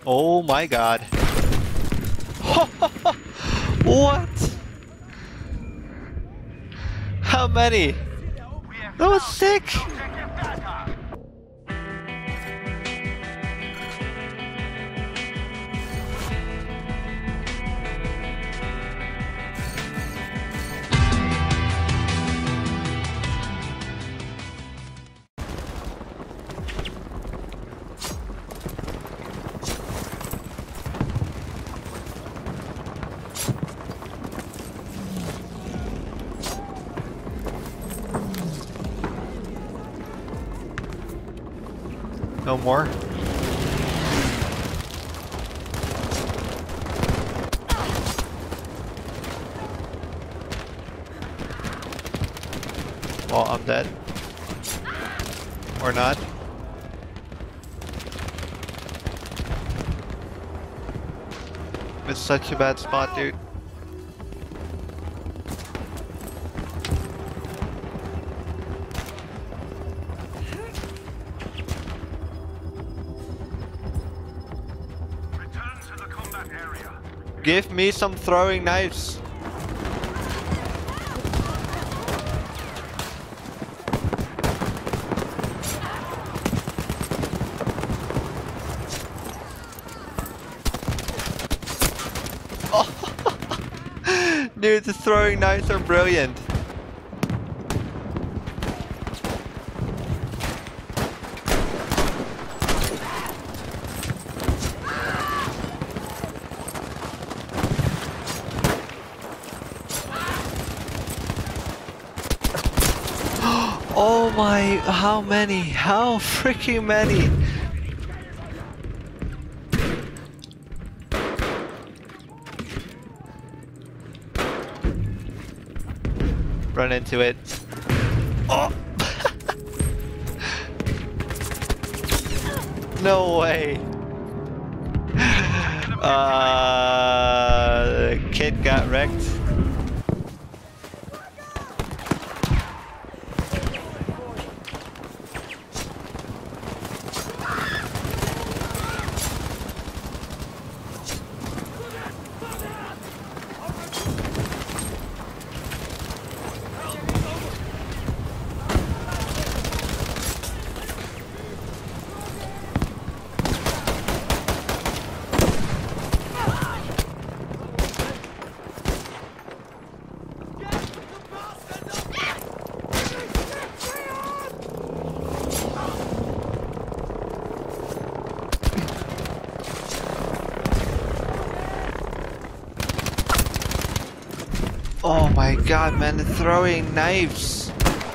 Oh my god. What? How many? That was sick! No more? Well, I'm dead. Or not. It's such a bad spot, dude. Give me some throwing knives. Oh. Dude, the throwing knives are brilliant. Oh my, how many? How freaking many? Run into it. Oh! No way. The kid got wrecked. Oh my god, man, they're throwing knives.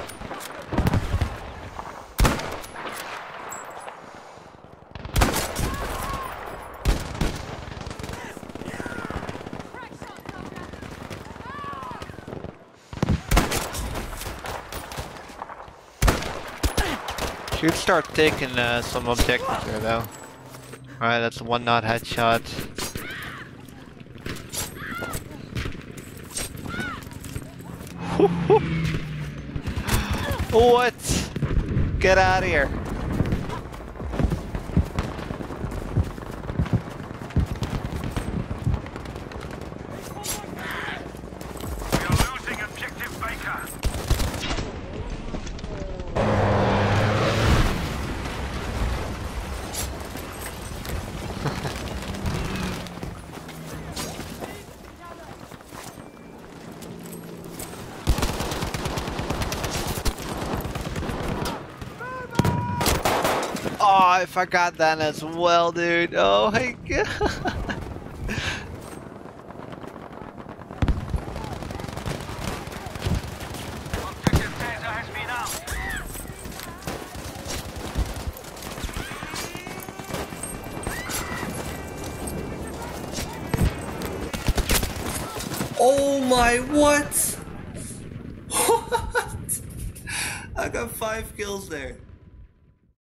Should start taking some objectives here though. Alright, that's a 1-knot headshot. What? Get out of here. We're losing objective Baker. Oh, I forgot that as well, dude. Oh my god. Objective Caesar has been out. Oh my, what? What? I got 5 kills there.